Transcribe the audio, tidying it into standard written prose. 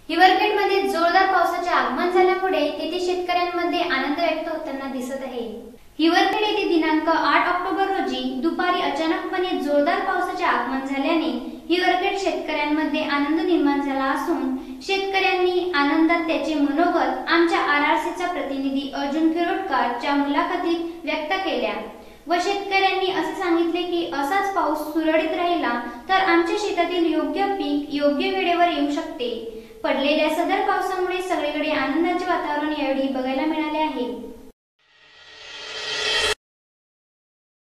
हिवरखेडमध्ये जोरदार पावसाचे आगमन झाल्यामुळे तेथे शेतकऱ्यांमध्ये आनंद व्यक्त होताना दिसत आहे। हिवरखेड येथे दिनांक 8 ऑक्टोबर रोजी दुपारी अचानकपणे जोरदार पावसाचे आगमन झाल्याने हिवरखेड शेतकऱ्यांमध्ये आनंद निर्माण झाला असून शेतकऱ्यांनी आनंदात त्याचे मनोगत आमच्या आरआरसीचा प्रतिनिधी अर्जुन खिरोडकरच्या मुलाखतीत व्यक्त केल्या व शेतकऱ्यांनी असे सांगितले की असाच पाऊस सुरळीत राहिला तर आमच्या शेतातील योग्य पीक योग्य वेळेवर येऊ शकते। पडलेल्या सदर पावसामुळे सगळीकडे आनंदाचे वातावरण यावेळी बघायला मिळाले आहे।